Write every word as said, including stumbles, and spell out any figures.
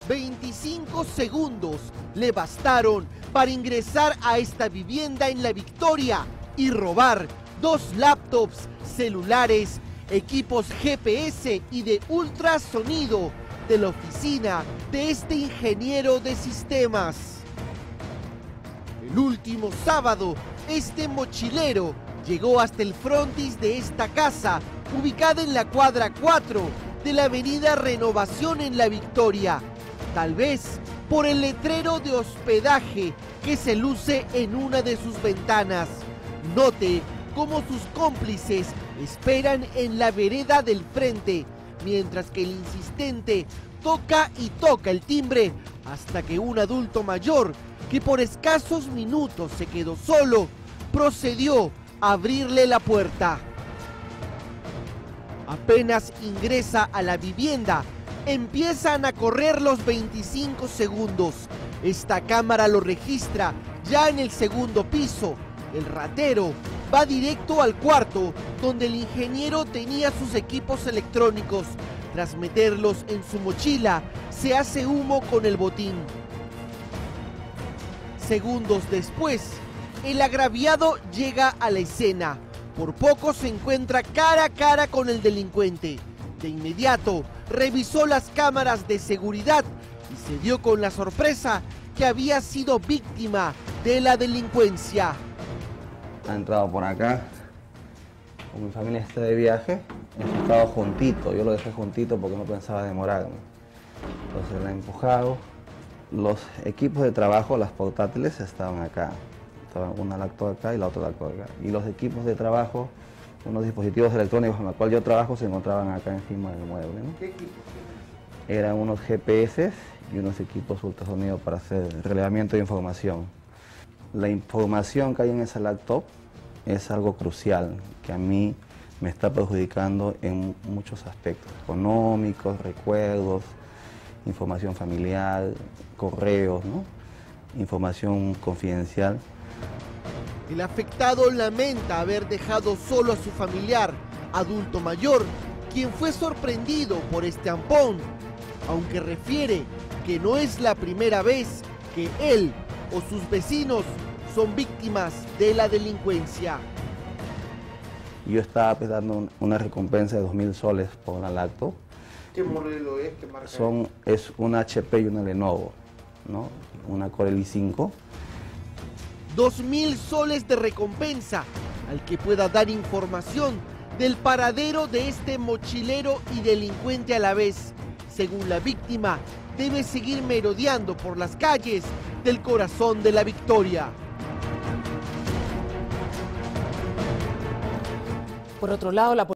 veinticinco segundos le bastaron para ingresar a esta vivienda en La Victoria y robar dos laptops, celulares, equipos G P S y de ultrasonido de la oficina de este ingeniero de sistemas. El último sábado, este mochilero llegó hasta el frontis de esta casa, ubicada en la cuadra cuatro de la avenida Renovación en La Victoria, tal vez por el letrero de hospedaje que se luce en una de sus ventanas. Note cómo sus cómplices esperan en la vereda del frente, mientras que el insistente toca y toca el timbre hasta que un adulto mayor, que por escasos minutos se quedó solo, procedió a abrirle la puerta. Apenas ingresa a la vivienda, empiezan a correr los veinticinco segundos. Esta cámara lo registra ya en el segundo piso. El ratero va directo al cuarto donde el ingeniero tenía sus equipos electrónicos. Tras meterlos en su mochila, se hace humo con el botín. Segundos después, el agraviado llega a la escena. Por poco se encuentra cara a cara con el delincuente. De inmediato, revisó las cámaras de seguridad y se dio con la sorpresa que había sido víctima de la delincuencia. Ha entrado por acá, como mi familia está de viaje, hemos estado juntito, yo lo dejé juntito porque no pensaba demorarme. Entonces la he empujado. Los equipos de trabajo, las portátiles, estaban acá. Estaban una laptop acá y la otra laptop acá. Y los equipos de trabajo, unos dispositivos electrónicos con los cuales yo trabajo, se encontraban acá encima del mueble, ¿no? ¿Qué equipos? Eran unos G P S y unos equipos ultrasonido para hacer relevamiento de información. La información que hay en esa laptop es algo crucial, que a mí me está perjudicando en muchos aspectos, económicos, recuerdos, información familiar, correos, ¿no? Información confidencial. El afectado lamenta haber dejado solo a su familiar, adulto mayor, quien fue sorprendido por este ampón, aunque refiere que no es la primera vez que él o sus vecinos son víctimas de la delincuencia. Yo estaba dando una recompensa de dos mil soles por una laptop. ¿Qué modelo es? ¿Qué marca Son, es una H P y una Lenovo, ¿no? Una Core i cinco. Dos mil soles de recompensa al que pueda dar información del paradero de este mochilero y delincuente a la vez. Según la víctima, debe seguir merodeando por las calles del corazón de La Victoria. Por otro lado, la